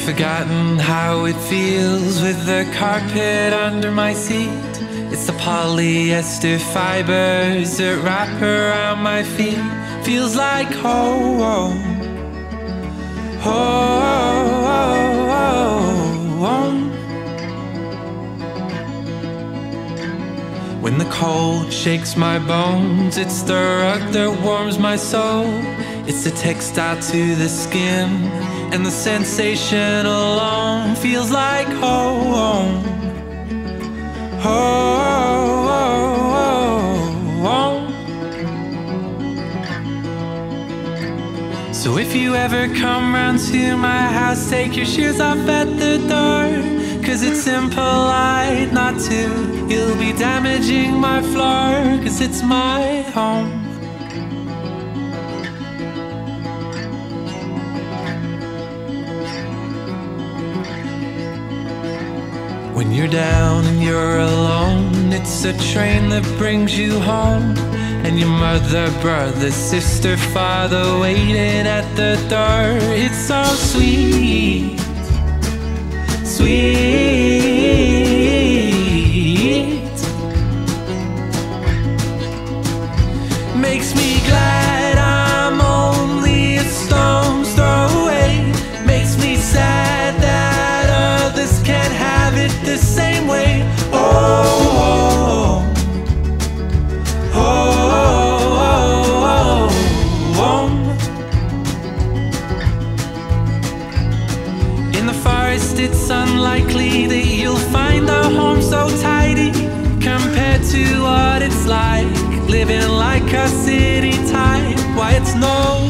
forgotten how it feels with the carpet under my seat. It's the polyester fibers that wrap around my feet. Feels like home, home. When the cold shakes my bones, it's the rug that warms my soul. It's the textile to the skin, and the sensation alone feels like home, home. So if you ever come round to my house, take your shoes off at the door, 'cause it's impolite not to. You'll be damaging my floor, 'cause it's my home. When you're down and you're alone, it's a train that brings you home. And your mother, brother, sister, father waiting at the door. It's so sweet, sweet. Makes me glad I'm only a stone's throw away. Makes me sad that others can't have it the same way. Oh, oh, oh, oh. In the forest it's unlikely that you'll find a home so tidy compared to what it's like living like a city type. Why it's no